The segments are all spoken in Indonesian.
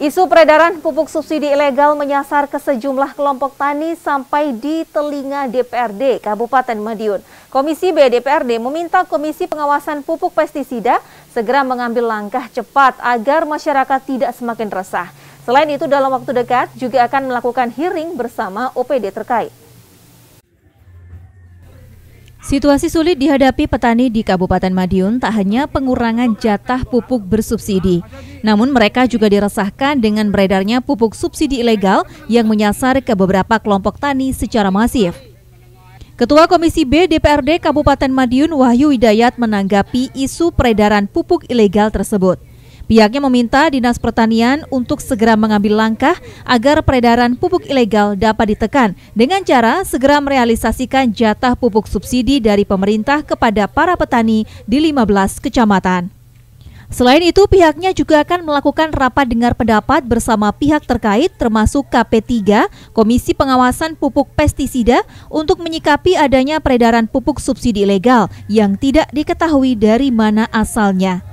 Isu peredaran pupuk subsidi ilegal menyasar ke sejumlah kelompok tani sampai di telinga DPRD Kabupaten Madiun. Komisi B DPRD meminta Komisi Pengawasan Pupuk Pestisida segera mengambil langkah cepat agar masyarakat tidak semakin resah. Selain itu, dalam waktu dekat juga akan melakukan hearing bersama OPD terkait. Situasi sulit dihadapi petani di Kabupaten Madiun tak hanya pengurangan jatah pupuk bersubsidi, namun mereka juga diresahkan dengan beredarnya pupuk subsidi ilegal yang menyasar ke beberapa kelompok tani secara masif. Ketua Komisi B DPRD Kabupaten Madiun Wahyu Hidayat menanggapi isu peredaran pupuk ilegal tersebut. Pihaknya meminta Dinas Pertanian untuk segera mengambil langkah agar peredaran pupuk ilegal dapat ditekan dengan cara segera merealisasikan jatah pupuk subsidi dari pemerintah kepada para petani di 15 kecamatan. Selain itu, pihaknya juga akan melakukan rapat dengar pendapat bersama pihak terkait termasuk KP3, Komisi Pengawasan Pupuk Pestisida, untuk menyikapi adanya peredaran pupuk subsidi ilegal yang tidak diketahui dari mana asalnya.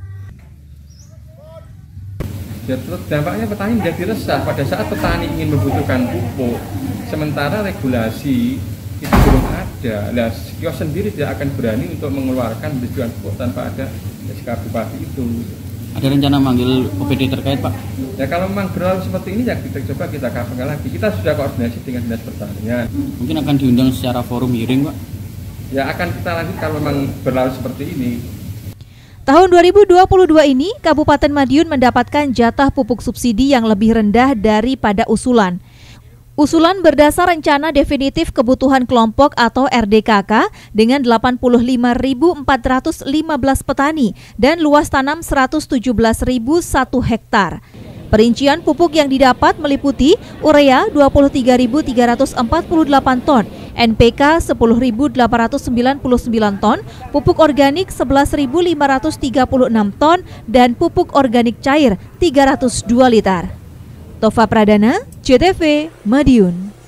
Dampaknya petani menjadi resah pada saat petani ingin membutuhkan pupuk, sementara regulasi itu belum ada. Nah, kios sendiri tidak akan berani untuk mengeluarkan distribusi pupuk tanpa ada SK Bupati itu. Ada rencana manggil OPD terkait, Pak? Ya, kalau memang berlalu seperti ini ya kita KPK lagi. Kita sudah koordinasi dengan Dinas Pertanian. Mungkin akan diundang secara forum hearing, Pak? Ya, akan kita lanjut kalau memang berlalu seperti ini. Tahun 2022 ini, Kabupaten Madiun mendapatkan jatah pupuk subsidi yang lebih rendah daripada usulan. Usulan berdasar Rencana Definitif Kebutuhan Kelompok atau RDKK dengan 85.415 petani dan luas tanam 117.001 hektar. Perincian pupuk yang didapat meliputi urea 23.348 ton, NPK 10.899 ton, pupuk organik 11.536 ton, dan pupuk organik cair 302 liter. Tova Pradana, CTV, Madiun.